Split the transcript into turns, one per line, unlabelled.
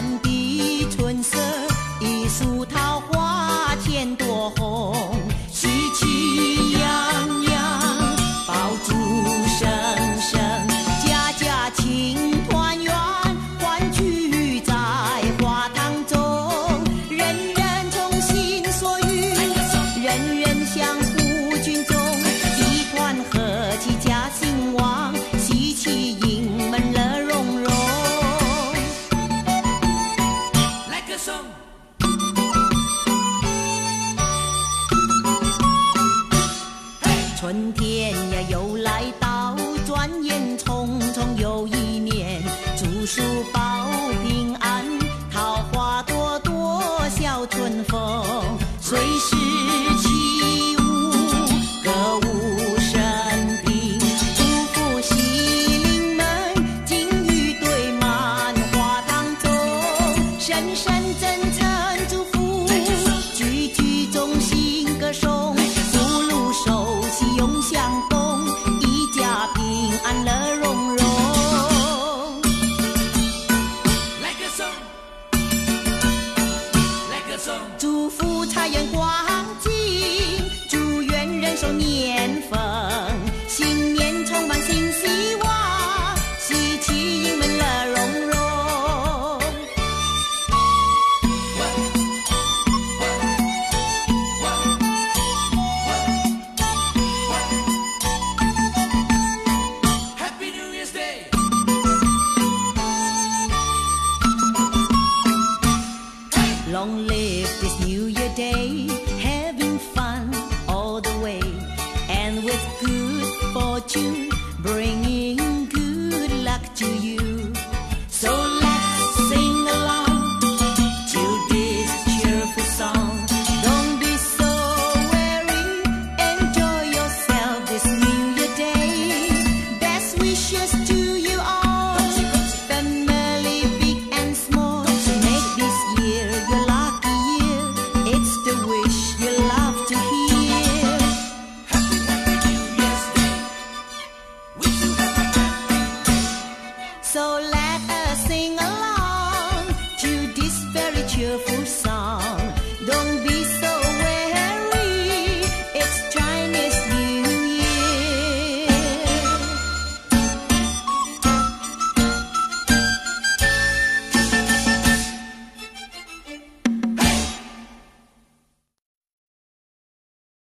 的春色，一树桃花千朵红，喜气洋洋，爆竹声声，家家庆团圆，欢聚在花堂中，人人从心所欲，人人相互敬重，一团和气家兴旺，喜气迎门乐融融。来个颂。春天呀又来到，转眼匆匆又一年，祝书报平安，桃花朵朵笑春风，随时起舞，歌舞升平，祝福西临门，金鱼堆满花堂中，深深真诚祝福，句句衷心歌颂，福禄寿喜永相共，一家平安乐融融。来个颂，来个颂，祝福财源广进，祝愿人寿年丰，新年充满新希望，喜气迎门乐融融。Happy New Year's Day. Long live this New Year Day, having fun all the way, and with good fortune, bringing good luck to you. So let's sing along to this cheerful song. Don't be so weary, enjoy yourself this New Year Day. Best wishes to you all, family big and small. Make this year your lucky year, it's the wish you love to hear. Happy New Year's Day, wish you happy. So let us sing along to this very cheerful song.